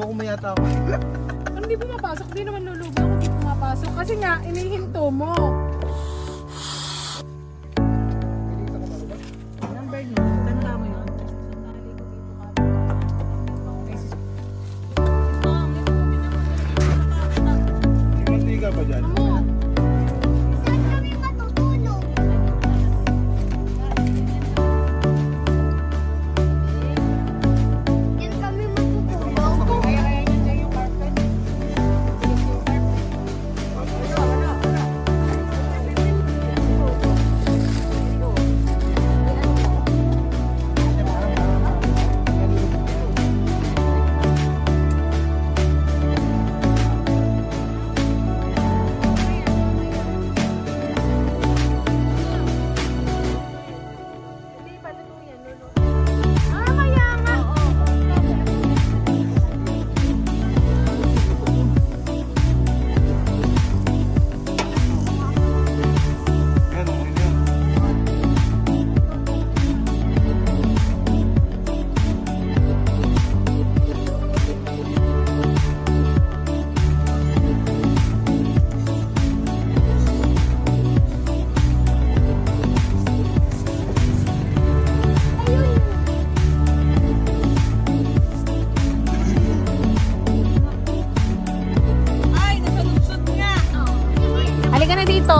kumayata ako. Hindi pumapasok, hindi naman lulugaw kung hindi pumapasok. Kasi nga, inihinto mo. Number niyo, tanda mo yun. Hindi ka ba dyan? Saan kami matutulog? Diyan kami matutulog. Kaya niya dyan yung carpet. Ayan, okay na yan. Halika na dito.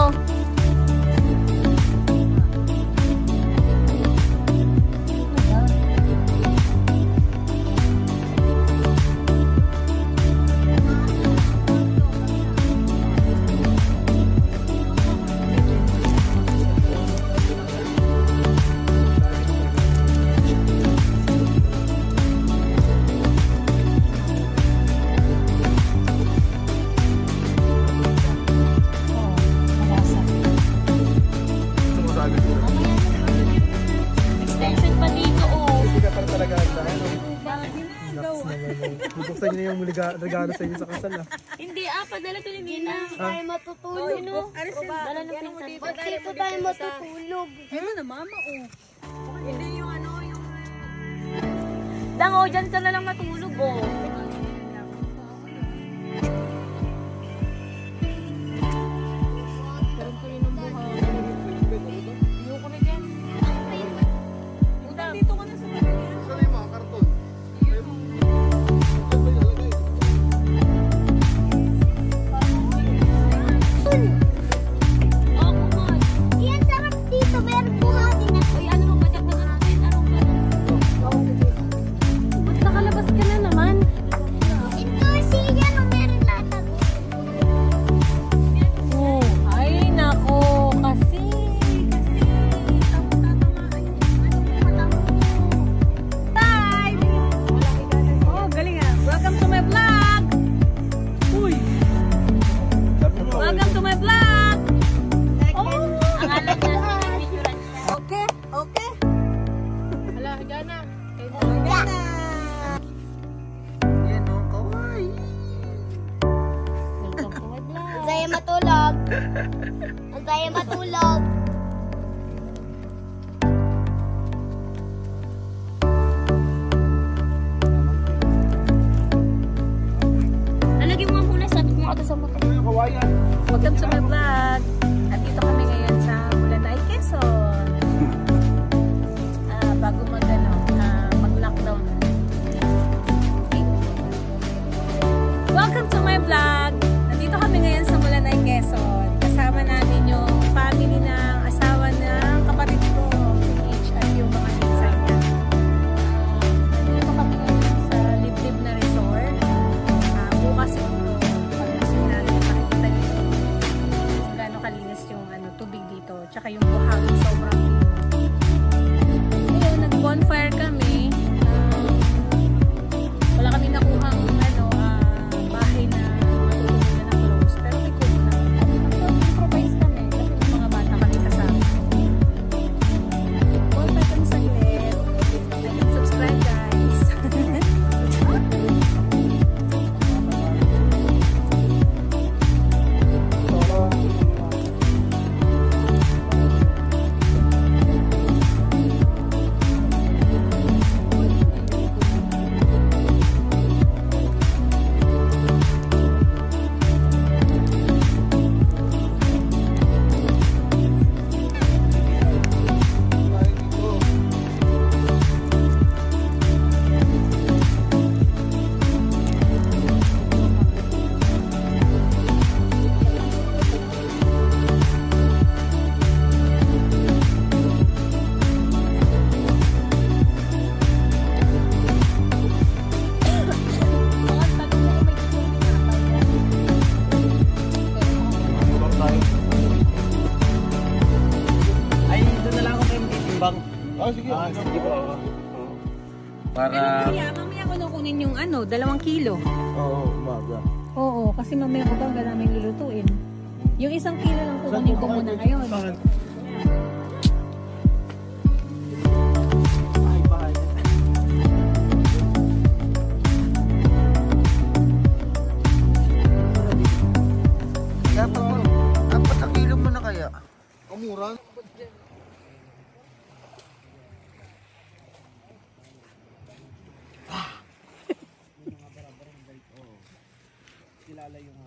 Sumasabi ko. Extension pa dito, oh. Hindi ka para talaga sa ano. Bubuksan niyo na yung regalo sa inyo sa kasal ah. Hindi, padala to ni Nina. Tayo matutulog. Dala ng pinsan. Dito tayo matutulog. Ayun na, mama, oh. Hindi yung ano, yung... Dang, oh, dyan ka na lang matulog, oh. Parang kayo ng buhay. Ayoko na dyan. Utang dito ka na sa kanya. Saan yung mga karton? Oh, kumay. Iyan, sarap dito. Meron buhati na. Uy, ano mo ba dyan? Anong ba't nakalabas ka na naman? Ito, siya no meron lahat. Oh, ay, nako. Kasi. Oh, galing ah. Welcome to my vlog! Uy! Welcome to my vlog! Oh, ang alam na sa picturean siya. Okay, okay. Hala, higa na. Yan o, kawaii. Welcome to my vlog. Ang saya matulog. Ang saya matulog. Alagyan mo muna, sabi mo ako sa motor. Yung kawaii yan. Welcome to my vlog. Andito kami ngayon sa Bulanay, Quezon. Bago mag-lockdown. Okay. Welcome to my vlog. Nandito kami ngayon sa Bulanay, Quezon. Kasama namin yung family ng asawa ng kapatid ko, si H at yung mga pinsan niya. Nandito kami ngayon sa liblib na resort. Bukas siguro, pag-isip natin, makikita dito kung gaano kalinis yung tubig dito. Tsaka yung buhangin sobrang ayun, nag-bonfire kami. Wala kami nakuhang bahay na matutulog sige. Sige po. Pero mamaya ko nung kunin yung 2 kilo. Oo, umaga. Oo, kasi mamaya ko bang namin lulutuin. Yung 1 kilo lang kukunin ko muna ngayon. Bahay. Dapat 4 kilo mo na kaya. Kamura. Kilala yung